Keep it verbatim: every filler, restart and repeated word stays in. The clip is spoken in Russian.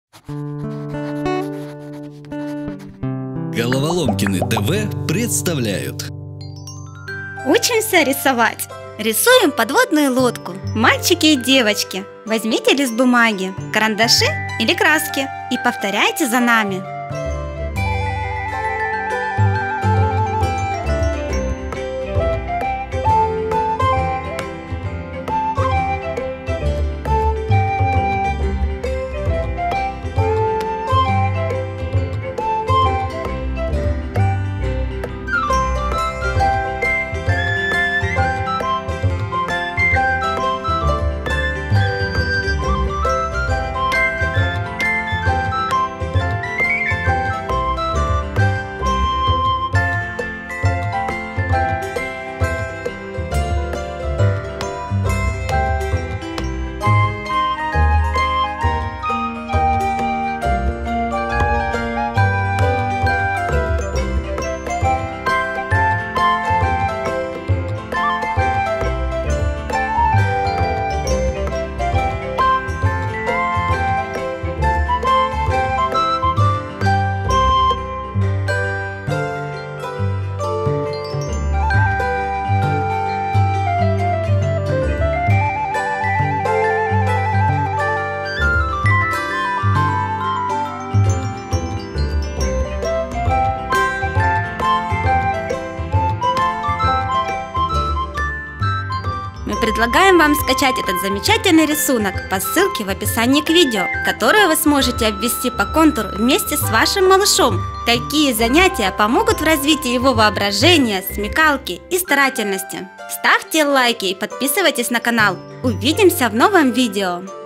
Головоломкины ТВ представляют. Учимся рисовать. Рисуем подводную лодку. Мальчики и девочки, возьмите лист бумаги, карандаши или краски и повторяйте за нами. Мы предлагаем вам скачать этот замечательный рисунок по ссылке в описании к видео, которое вы сможете обвести по контуру вместе с вашим малышом. Такие занятия помогут в развитии его воображения, смекалки и старательности. Ставьте лайки и подписывайтесь на канал. Увидимся в новом видео!